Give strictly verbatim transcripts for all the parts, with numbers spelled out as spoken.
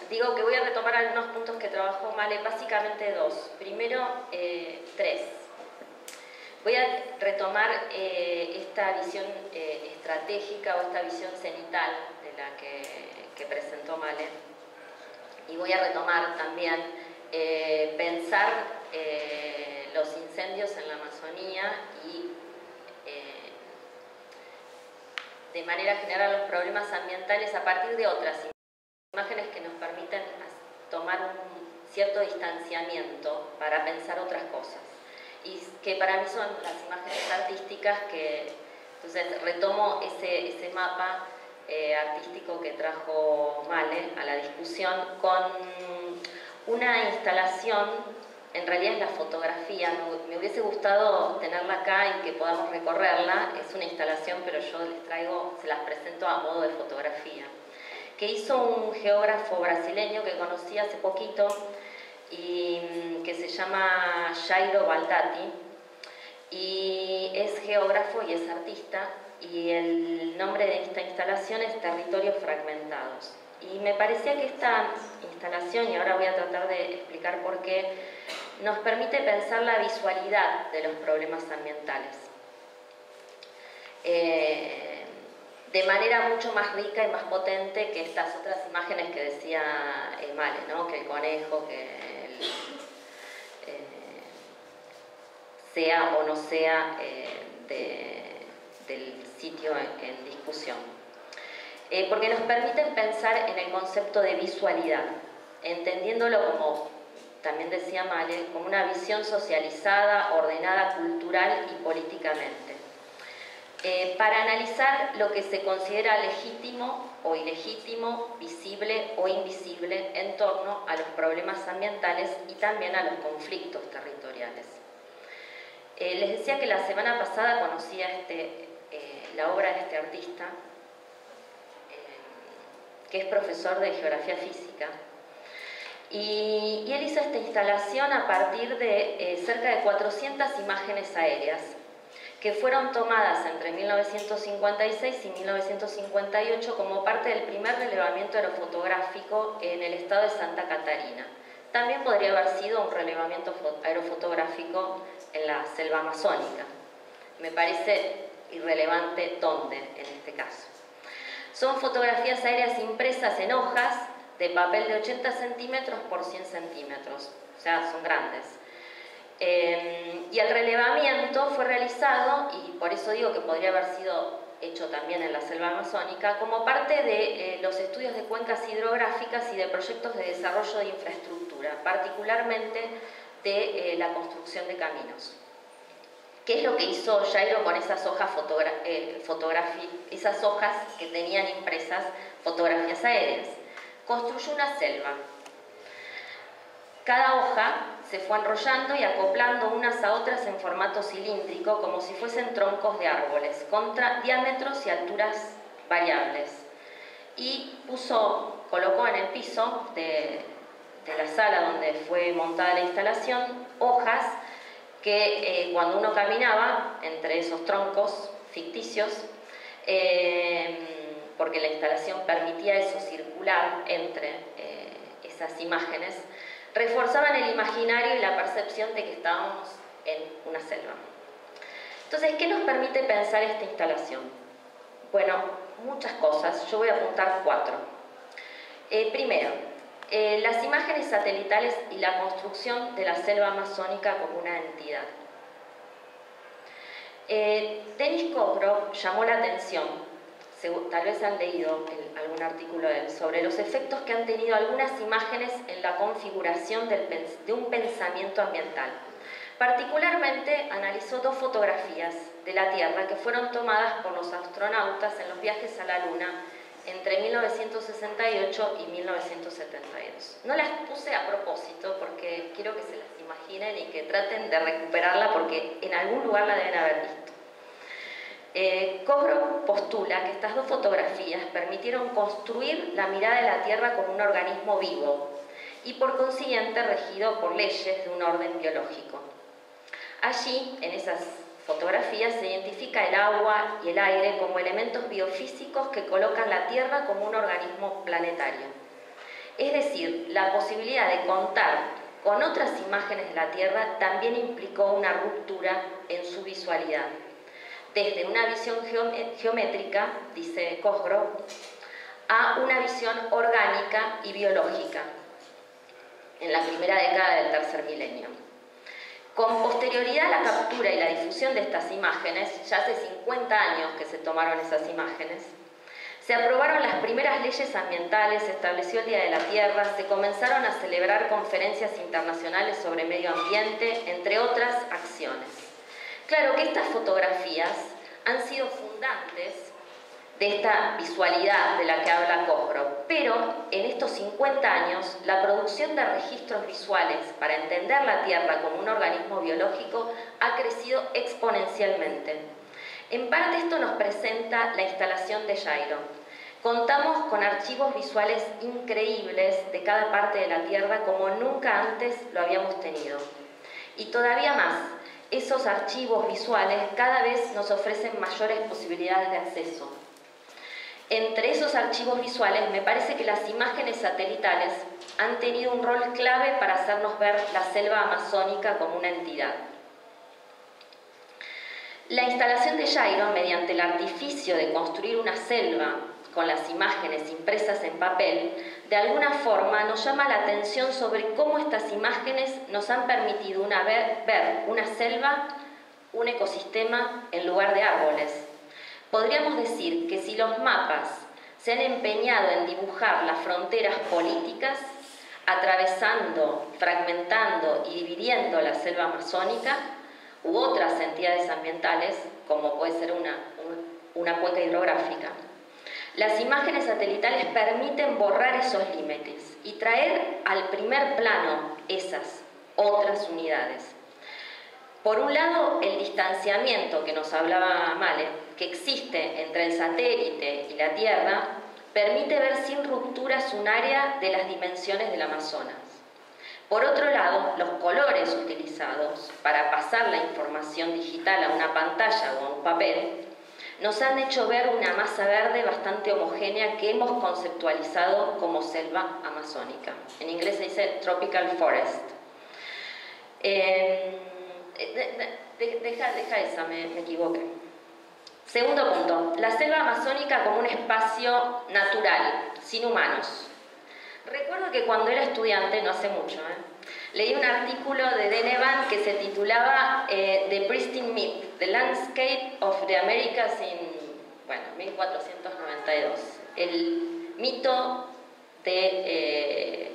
digo que voy a retomar algunos puntos que trabajó Male, básicamente dos. Primero, eh, tres. Voy a retomar eh, esta visión eh, estratégica o esta visión cenital de la que, que presentó Male. Y voy a retomar también eh, pensar eh, los incendios en la Amazonía y eh, de manera general los problemas ambientales a partir de otras imágenes que nos permiten tomar un cierto distanciamiento para pensar otras cosas. Y que para mí son las imágenes artísticas que, entonces, retomo ese, ese mapa eh, artístico que trajo Male a la discusión con una instalación, en realidad es la fotografía, me, me hubiese gustado tenerla acá y que podamos recorrerla, es una instalación, pero yo les traigo, se las presento a modo de fotografía, que hizo un geógrafo brasileño que conocí hace poquito, y que se llama Jairo Baldati, y es geógrafo y es artista, y el nombre de esta instalación es Territorios Fragmentados. Y me parecía que esta instalación, y ahora voy a tratar de explicar por qué, nos permite pensar la visualidad de los problemas ambientales eh, de manera mucho más rica y más potente que estas otras imágenes que decía eh, Male, ¿no? Que el conejo, que el, eh, sea o no sea eh, de, del sitio en, en discusión. Eh, porque nos permiten pensar en el concepto de visualidad, entendiéndolo como, también decía Male, como una visión socializada, ordenada, cultural y políticamente. Eh, para analizar lo que se considera legítimo o ilegítimo, visible o invisible en torno a los problemas ambientales y también a los conflictos territoriales. Eh, les decía que la semana pasada conocía este, eh, la obra de este artista, eh, que es profesor de geografía física, y, y él hizo esta instalación a partir de eh, cerca de cuatrocientas imágenes aéreas que fueron tomadas entre mil novecientos cincuenta y seis y mil novecientos cincuenta y ocho como parte del primer relevamiento aerofotográfico en el estado de Santa Catarina. También podría haber sido un relevamiento aerofotográfico en la selva amazónica. Me parece irrelevante dónde en este caso. Son fotografías aéreas impresas en hojas de papel de ochenta centímetros por cien centímetros, o sea, son grandes. Eh, y el relevamiento fue realizado, y por eso digo que podría haber sido hecho también en la selva amazónica, como parte de eh, los estudios de cuencas hidrográficas y de proyectos de desarrollo de infraestructura, particularmente de eh, la construcción de caminos. ¿Qué es lo que hizo Jairo con esas hojas, fotogra eh, esas hojas que tenían impresas fotografías aéreas? Construyó una selva. Cada hoja se fue enrollando y acoplando unas a otras en formato cilíndrico, como si fuesen troncos de árboles, con diámetros y alturas variables. Y puso, colocó en el piso de, de la sala donde fue montada la instalación hojas que eh, cuando uno caminaba entre esos troncos ficticios, eh, porque la instalación permitía eso, circular entre eh, esas imágenes, reforzaban el imaginario y la percepción de que estábamos en una selva. Entonces, ¿qué nos permite pensar esta instalación? Bueno, muchas cosas. Yo voy a apuntar cuatro. Eh, primero, eh, las imágenes satelitales y la construcción de la selva amazónica como una entidad. Eh, Denis Kovrov llamó la atención, tal vez han leído el, algún artículo de él, sobre los efectos que han tenido algunas imágenes en la configuración del, de un pensamiento ambiental. Particularmente analizó dos fotografías de la Tierra que fueron tomadas por los astronautas en los viajes a la Luna entre mil novecientos sesenta y ocho y mil novecientos setenta y dos. No las puse a propósito porque quiero que se las imaginen y que traten de recuperarla porque en algún lugar la deben haber visto. Eh, Kovrov postula que estas dos fotografías permitieron construir la mirada de la Tierra como un organismo vivo y por consiguiente regido por leyes de un orden biológico. Allí, en esas fotografías, se identifica el agua y el aire como elementos biofísicos que colocan la Tierra como un organismo planetario. Es decir, la posibilidad de contar con otras imágenes de la Tierra también implicó una ruptura en su visualidad. Desde una visión geométrica, dice Cosgrove, a una visión orgánica y biológica, en la primera década del tercer milenio. Con posterioridad a la captura y la difusión de estas imágenes, ya hace cincuenta años que se tomaron esas imágenes, se aprobaron las primeras leyes ambientales, se estableció el Día de la Tierra, se comenzaron a celebrar conferencias internacionales sobre medio ambiente, entre otras acciones. Claro que estas fotografías han sido fundantes de esta visualidad de la que habla Cosgrove, pero en estos cincuenta años la producción de registros visuales para entender la Tierra como un organismo biológico ha crecido exponencialmente. En parte esto nos presenta la instalación de Gyro. Contamos con archivos visuales increíbles de cada parte de la Tierra como nunca antes lo habíamos tenido. Y todavía más, esos archivos visuales cada vez nos ofrecen mayores posibilidades de acceso. Entre esos archivos visuales me parece que las imágenes satelitales han tenido un rol clave para hacernos ver la selva amazónica como una entidad. La instalación de Gyro, mediante el artificio de construir una selva con las imágenes impresas en papel, de alguna forma nos llama la atención sobre cómo estas imágenes nos han permitido una ver, ver una selva, un ecosistema en lugar de árboles. Podríamos decir que si los mapas se han empeñado en dibujar las fronteras políticas, atravesando, fragmentando y dividiendo la selva amazónica, u otras entidades ambientales, como puede ser una, una cuenca hidrográfica, las imágenes satelitales permiten borrar esos límites y traer al primer plano esas otras unidades. Por un lado, el distanciamiento que nos hablaba Male, que existe entre el satélite y la Tierra, permite ver sin rupturas un área de las dimensiones del Amazonas. Por otro lado, los colores utilizados para pasar la información digital a una pantalla o a un papel nos han hecho ver una masa verde bastante homogénea que hemos conceptualizado como selva amazónica. En inglés se dice tropical forest. Eh, de, de, deja, deja esa, me, me equivoqué. Segundo punto, la selva amazónica como un espacio natural, sin humanos. Recuerdo que cuando era estudiante, no hace mucho, ¿eh? leí un artículo de Denevan que se titulaba eh, The Pristine Myth, The Landscape of the Americas in, bueno, mil cuatrocientos noventa y dos. El mito de eh,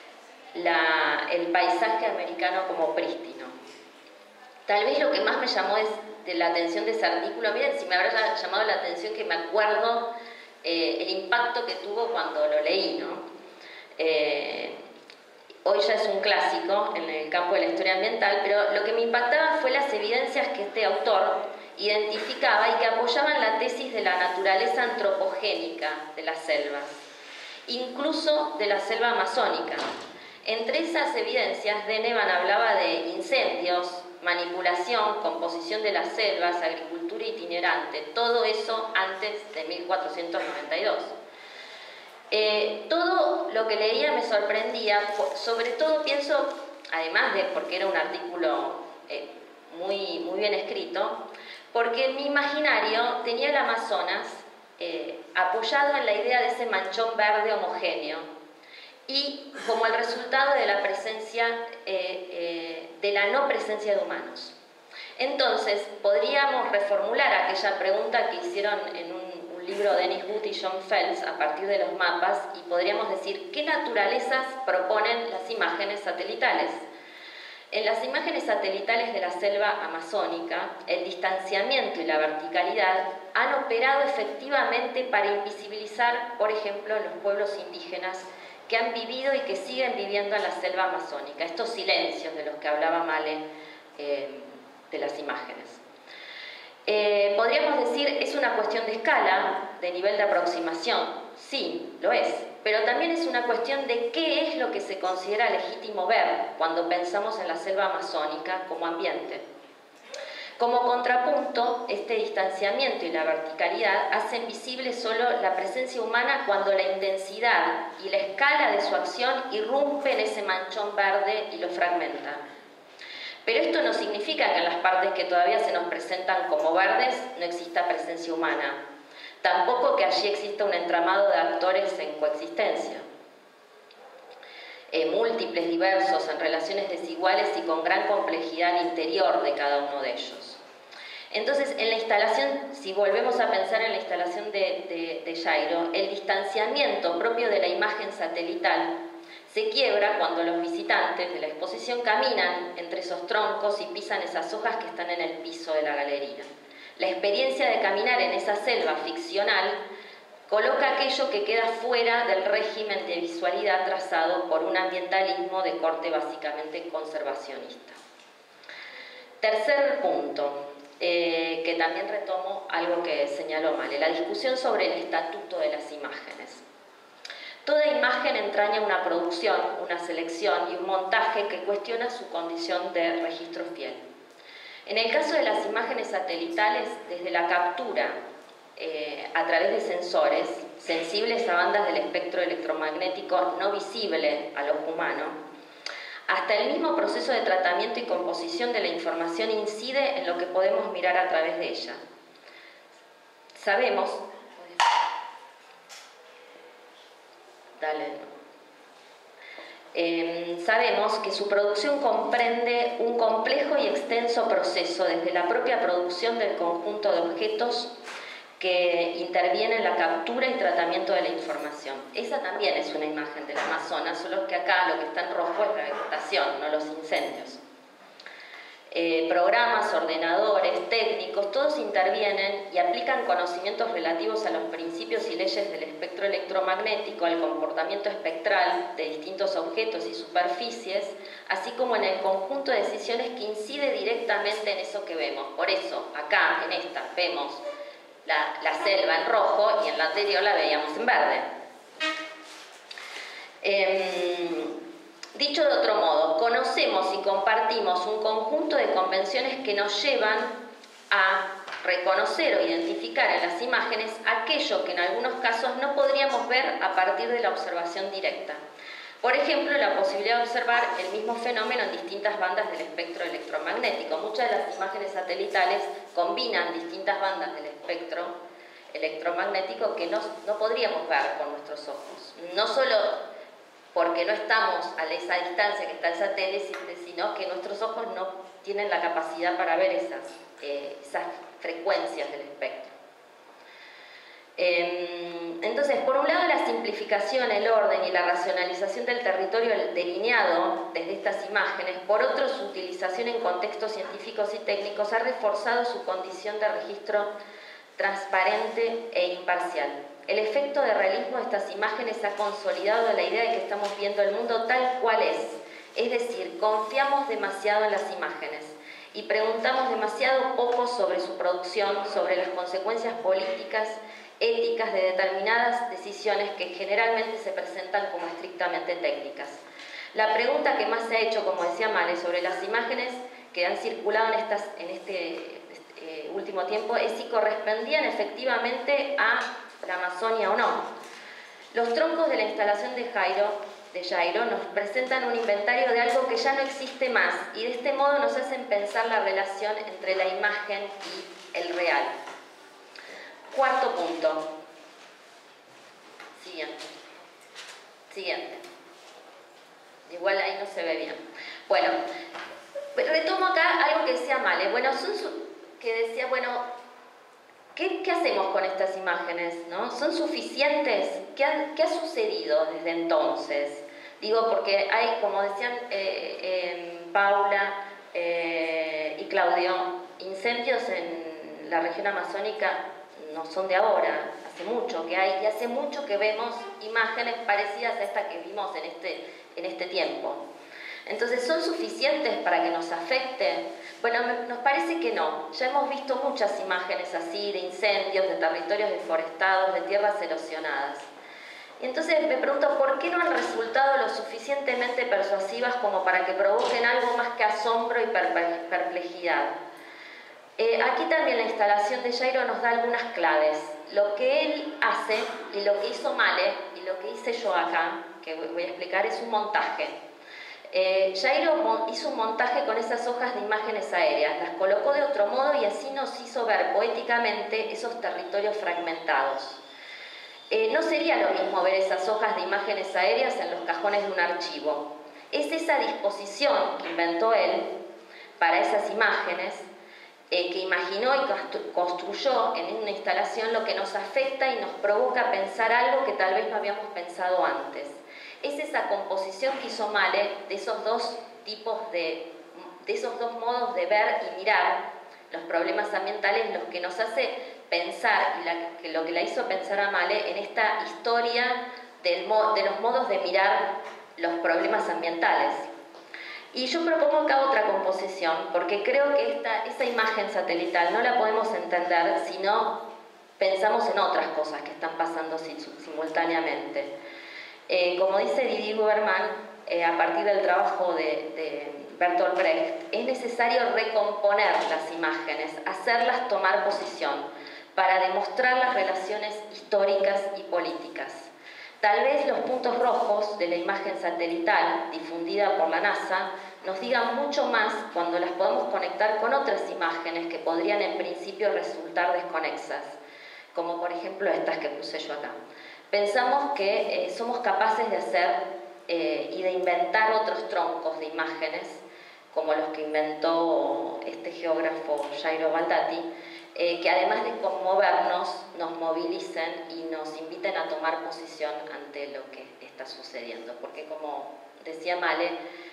la, el paisaje americano como prístino. Tal vez lo que más me llamó es de la atención de ese artículo, miren si me habrá llamado la atención que me acuerdo eh, el impacto que tuvo cuando lo leí, ¿no? Eh, hoy ya es un clásico en el campo de la historia ambiental, pero lo que me impactaba fue las evidencias que este autor identificaba y que apoyaban la tesis de la naturaleza antropogénica de las selvas, incluso de la selva amazónica. Entre esas evidencias, Denevan hablaba de incendios, manipulación, composición de las selvas, agricultura itinerante, todo eso antes de mil cuatrocientos noventa y dos. Eh, todo lo que leía me sorprendía, sobre todo pienso, además de porque era un artículo eh, muy, muy bien escrito, porque en mi imaginario tenía el Amazonas eh, apoyado en la idea de ese manchón verde homogéneo y como el resultado de la presencia, eh, eh, de la no presencia de humanos. Entonces, podríamos reformular aquella pregunta que hicieron en un libro de Dennis Wood y John Phelps a partir de los mapas y podríamos decir qué naturalezas proponen las imágenes satelitales. En las imágenes satelitales de la selva amazónica, el distanciamiento y la verticalidad han operado efectivamente para invisibilizar, por ejemplo, los pueblos indígenas que han vivido y que siguen viviendo en la selva amazónica, estos silencios de los que hablaba Male eh, de las imágenes. Eh, podríamos decir, es una cuestión de escala, de nivel de aproximación, sí, lo es, pero también es una cuestión de qué es lo que se considera legítimo ver cuando pensamos en la selva amazónica como ambiente. Como contrapunto, este distanciamiento y la verticalidad hacen visible solo la presencia humana cuando la intensidad y la escala de su acción irrumpen ese manchón verde y lo fragmentan. Pero esto no significa que en las partes que todavía se nos presentan como verdes no exista presencia humana. Tampoco que allí exista un entramado de actores en coexistencia. Eh, múltiples, diversos, en relaciones desiguales y con gran complejidad al interior de cada uno de ellos. Entonces, en la instalación, si volvemos a pensar en la instalación de, de, de Jairo, el distanciamiento propio de la imagen satelital se quiebra cuando los visitantes de la exposición caminan entre esos troncos y pisan esas hojas que están en el piso de la galería. La experiencia de caminar en esa selva ficcional coloca aquello que queda fuera del régimen de visualidad trazado por un ambientalismo de corte básicamente conservacionista. Tercer punto, eh, que también retomo algo que señaló Male, la discusión sobre el estatuto de las imágenes. Toda imagen entraña una producción, una selección y un montaje que cuestiona su condición de registro fiel. En el caso de las imágenes satelitales, desde la captura eh, a través de sensores sensibles a bandas del espectro electromagnético no visible al ojo humano, hasta el mismo proceso de tratamiento y composición de la información incide en lo que podemos mirar a través de ella. Sabemos, dale, eh, sabemos que su producción comprende un complejo y extenso proceso desde la propia producción del conjunto de objetos que interviene en la captura y tratamiento de la información. Esa también es una imagen del Amazonas, solo que acá lo que está en rojo es la vegetación, no los incendios. Eh, programas, ordenadores, técnicos, todos intervienen y aplican conocimientos relativos a los principios y leyes del espectro electromagnético, al comportamiento espectral de distintos objetos y superficies, así como en el conjunto de decisiones que incide directamente en eso que vemos. Por eso, acá, en esta, vemos La, la selva en rojo y en la anterior la veíamos en verde. Eh, dicho de otro modo, conocemos y compartimos un conjunto de convenciones que nos llevan a reconocer o identificar en las imágenes aquello que en algunos casos no podríamos ver a partir de la observación directa. Por ejemplo, la posibilidad de observar el mismo fenómeno en distintas bandas del espectro electromagnético. Muchas de las imágenes satelitales combinan distintas bandas del espectro electromagnético que no, no podríamos ver con nuestros ojos. No solo porque no estamos a esa distancia que está el satélite, sino que nuestros ojos no tienen la capacidad para ver esas, eh, esas frecuencias del espectro. Entonces, por un lado, la simplificación, el orden y la racionalización del territorio delineado desde estas imágenes, por otro, su utilización en contextos científicos y técnicos ha reforzado su condición de registro transparente e imparcial. El efecto de realismo de estas imágenes ha consolidado la idea de que estamos viendo el mundo tal cual es, es decir, confiamos demasiado en las imágenes y preguntamos demasiado poco sobre su producción, sobre las consecuencias políticas, éticas de determinadas decisiones que generalmente se presentan como estrictamente técnicas. La pregunta que más se ha hecho, como decía Male, sobre las imágenes que han circulado en, estas, en este, este último tiempo es si correspondían efectivamente a la Amazonia o no. Los troncos de la instalación de Jairo, de Jairo nos presentan un inventario de algo que ya no existe más y de este modo nos hacen pensar la relación entre la imagen y el real. Cuarto punto. Siguiente. Siguiente. Igual ahí no se ve bien. Bueno, retomo acá algo que decía Male. Bueno, son su que decía, bueno, ¿qué, ¿qué hacemos con estas imágenes? ¿No? ¿Son suficientes? ¿Qué ha, qué ha sucedido desde entonces? Digo, porque hay, como decían eh, eh, Paula eh, y Claudio, incendios en la región amazónica no son de ahora, hace mucho que hay, y hace mucho que vemos imágenes parecidas a estas que vimos en este, en este tiempo. Entonces, ¿son suficientes para que nos afecten? Bueno, nos parece que no. Ya hemos visto muchas imágenes así, de incendios, de territorios deforestados, de tierras erosionadas. Y entonces me pregunto, ¿por qué no han resultado lo suficientemente persuasivas como para que provoquen algo más que asombro y perplejidad? Eh, aquí también la instalación de Jairo nos da algunas claves. Lo que él hace y lo que hizo Male y lo que hice yo acá, que voy a explicar, es un montaje. Eh, Jairo hizo un montaje con esas hojas de imágenes aéreas, las colocó de otro modo y así nos hizo ver poéticamente esos territorios fragmentados. Eh, no sería lo mismo ver esas hojas de imágenes aéreas en los cajones de un archivo. Es esa disposición que inventó él para esas imágenes, eh, que imaginó y construyó en una instalación, lo que nos afecta y nos provoca pensar algo que tal vez no habíamos pensado antes. Es esa composición que hizo Male de esos dos tipos de, de esos dos modos de ver y mirar los problemas ambientales, los que nos hace pensar, y la, que lo que la hizo pensar a Male en esta historia del, de los modos de mirar los problemas ambientales. Y yo propongo acá otra composición, porque creo que esta, esa imagen satelital no la podemos entender si no pensamos en otras cosas que están pasando simultáneamente. Eh, como dice Didier Guberman, eh, a partir del trabajo de, de Bertolt Brecht, es necesario recomponer las imágenes, hacerlas tomar posición, para demostrar las relaciones históricas y políticas. Tal vez los puntos rojos de la imagen satelital difundida por la NASA nos digan mucho más cuando las podemos conectar con otras imágenes que podrían en principio resultar desconexas, como por ejemplo estas que puse yo acá. Pensamos que eh, somos capaces de hacer eh, y de inventar otros troncos de imágenes, como los que inventó este geógrafo Jairo Baldati, eh, que además de conmovernos, nos movilicen y nos inviten a tomar posición ante lo que está sucediendo. Porque como decía Male,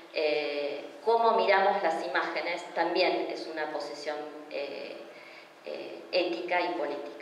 eh, cómo miramos las imágenes también es una posición eh, eh, ética y política.